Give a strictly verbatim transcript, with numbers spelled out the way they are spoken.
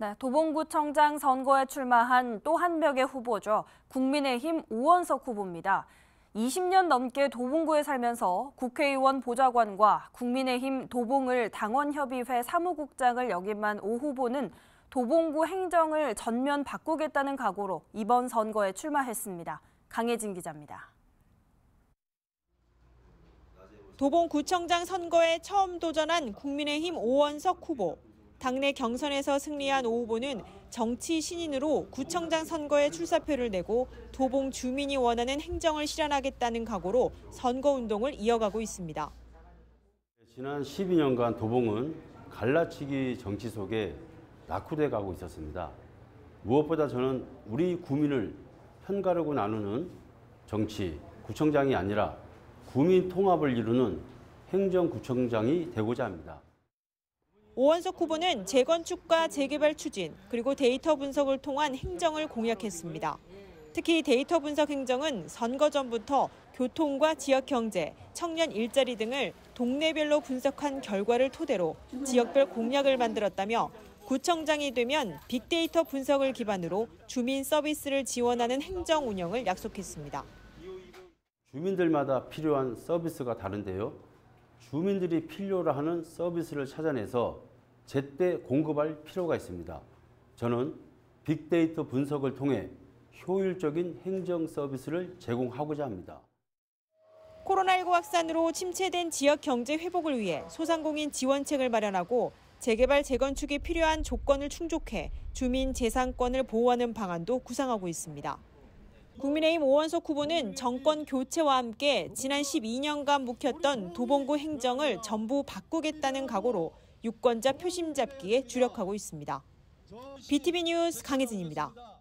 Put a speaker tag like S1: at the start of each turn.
S1: 네, 도봉구청장 선거에 출마한 또 한 명의 후보죠. 국민의힘 오원석 후보입니다. 이십 년 넘게 도봉구에 살면서 국회의원 보좌관과 국민의힘 도봉을 당원협의회 사무국장을 역임한 오 후보는 도봉구 행정을 전면 바꾸겠다는 각오로 이번 선거에 출마했습니다. 강혜진 기자입니다.
S2: 도봉구청장 선거에 처음 도전한 국민의힘 오원석 후보. 당내 경선에서 승리한 오 후보는 정치 신인으로 구청장 선거에 출사표를 내고 도봉 주민이 원하는 행정을 실현하겠다는 각오로 선거운동을 이어가고 있습니다.
S3: 지난 십이 년간 도봉은 갈라치기 정치 속에 낙후돼 가고 있었습니다. 무엇보다 저는 우리 구민을 편가르고 나누는 정치, 구청장이 아니라 구민 통합을 이루는 행정구청장이 되고자 합니다.
S2: 오원석 후보는 재건축과 재개발 추진, 그리고 데이터 분석을 통한 행정을 공약했습니다. 특히 데이터 분석 행정은 선거 전부터 교통과 지역 경제, 청년 일자리 등을 동네별로 분석한 결과를 토대로 지역별 공약을 만들었다며 구청장이 되면 빅데이터 분석을 기반으로 주민 서비스를 지원하는 행정 운영을 약속했습니다.
S3: 주민들마다 필요한 서비스가 다른데요. 주민들이 필요로 하는 서비스를 찾아내서 제때 공급할 필요가 있습니다. 저는 빅데이터 분석을 통해 효율적인 행정 서비스를 제공하고자 합니다.
S2: 코로나십구 확산으로 침체된 지역 경제 회복을 위해 소상공인 지원책을 마련하고 재개발, 재건축이 필요한 조건을 충족해 주민 재산권을 보호하는 방안도 구상하고 있습니다. 국민의힘 오원석 후보는 정권 교체와 함께 지난 십이 년간 묵혔던 도봉구 행정을 전부 바꾸겠다는 각오로 유권자 표심 잡기에 주력하고 있습니다. 비티비 뉴스 강혜진입니다.